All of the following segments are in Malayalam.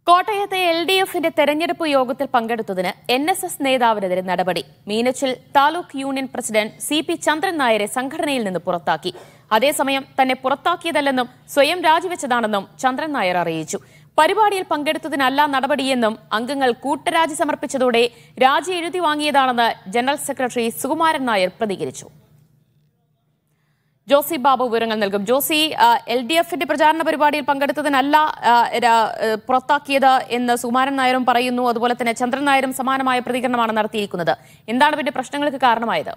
കോട്ടയത്തെ LDFന്റെ തെരഞ്ഞെടുപ്പ് യോഗത്തിൽ പങ്കെടുത്തതിന് NSS നേതാവിനെതിരെ നടപടി. Meenachil taluk union president CP Chandran നായരെ സംഘടനയിൽ നിന്ന് പുറത്താക്കി. അതേസമയം തന്നെ പുറത്താക്കിയതല്ലെന്നും സ്വയം രാജിവെച്ചതാണെന്നും ചന്ദ്രൻ നായർ അറിയിച്ചു. പരിപാടിയിൽ പങ്കെടുത്തതിനല്ല നടപടിയെന്നും അംഗങ്ങൾ കൂട്ടരാജി സമർപ്പിച്ചതോടെ രാജി എഴുതി വാങ്ങിയതാണെന്ന് ജനറൽ സെക്രട്ടറി സുകുമാരൻ നായർ പ്രതികരിച്ചു. ജോസി ബാബു വിവരങ്ങൾ നൽകും. ജോസി, LDFന്റെ പ്രചാരണ പരിപാടിയിൽ പങ്കെടുത്തതിനല്ല പുറത്താക്കിയത് എന്ന് സുകുമാരൻ നായരും പറയുന്നു. അതുപോലെ തന്നെ ചന്ദ്രൻ നായരും സമാനമായ പ്രതികരണമാണ് നടത്തിയിരിക്കുന്നത്. എന്താണ് പിന്നെ പ്രശ്നങ്ങൾക്ക് കാരണമായത്?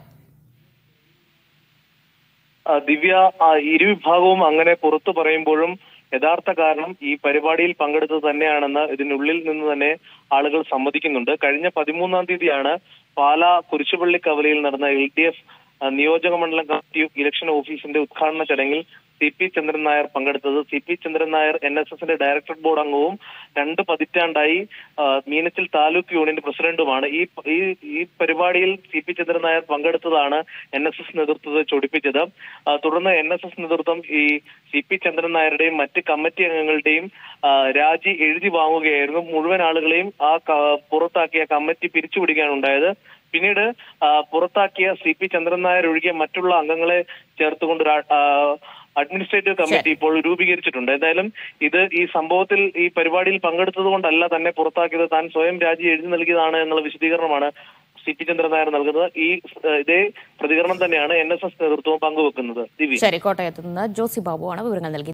ദിവ്യ, ഇരുവിഭാഗവും അങ്ങനെ പുറത്തു പറയുമ്പോഴും യഥാർത്ഥ കാരണം ഈ പരിപാടിയിൽ പങ്കെടുത്തത് തന്നെയാണെന്ന് ഇതിനുള്ളിൽ നിന്ന് തന്നെ ആളുകൾ സമ്മതിക്കുന്നുണ്ട്. കഴിഞ്ഞ 13-ാം തീയതിയാണ് പാലാ കുരിശുപള്ളി കവലയിൽ നടന്ന LDF നിയോജക മണ്ഡലം കമ്മിറ്റി ഇലക്ഷൻ ഓഫീസിന്റെ ഉദ്ഘാടന ചടങ്ങിൽ CP ചന്ദ്രൻ നായർ പങ്കെടുത്തത്. CP ചന്ദ്രൻ നായർ NSSന്റെ ഡയറക്ടർ ബോർഡ് അംഗവും 2 പതിറ്റാണ്ടായി മീനച്ചിൽ താലൂക്ക് യൂണിയൻ പ്രസിഡന്റുമാണ്. ഈ പരിപാടിയിൽ CP ചന്ദ്രൻ നായർ പങ്കെടുത്തതാണ് NSS നേതൃത്വത്തെ ചൊടിപ്പിച്ചത്. തുടർന്ന് NSS നേതൃത്വം ഈ CP ചന്ദ്രൻ നായരുടെയും മറ്റ് കമ്മിറ്റി അംഗങ്ങളുടെയും രാജി എഴുതി വാങ്ങുകയായിരുന്നു. മുഴുവൻ ആളുകളെയും പുറത്താക്കിയ കമ്മിറ്റി പിരിച്ചുവിടുകയാണ് ഉണ്ടായത്. പിന്നീട് പുറത്താക്കിയ CP ചന്ദ്രൻ നായർ ഒഴികെ മറ്റുള്ള അംഗങ്ങളെ ചേർത്തുകൊണ്ട് അഡ്മിനിസ്ട്രേറ്റീവ് കമ്മിറ്റി ഇപ്പോൾ രൂപീകരിച്ചിട്ടുണ്ട്. എന്തായാലും ഈ സംഭവത്തിൽ ഈ പരിപാടിയിൽ പങ്കെടുത്തത് കൊണ്ടല്ല തന്നെ പുറത്താക്കിയത്, താൻ സ്വയം രാജി എഴുതി നൽകിയതാണ് എന്നുള്ള വിശദീകരണമാണ് CP ചന്ദ്രൻ നായർ നൽകുന്നത്. ഇതേ പ്രതികരണം തന്നെയാണ് NSS നേതൃത്വം പങ്കുവെക്കുന്നത്. ശരി, കോട്ടയത്ത് നിന്ന് ജോസി ബാബുവാണ് വിവരങ്ങൾ നൽകിയത്.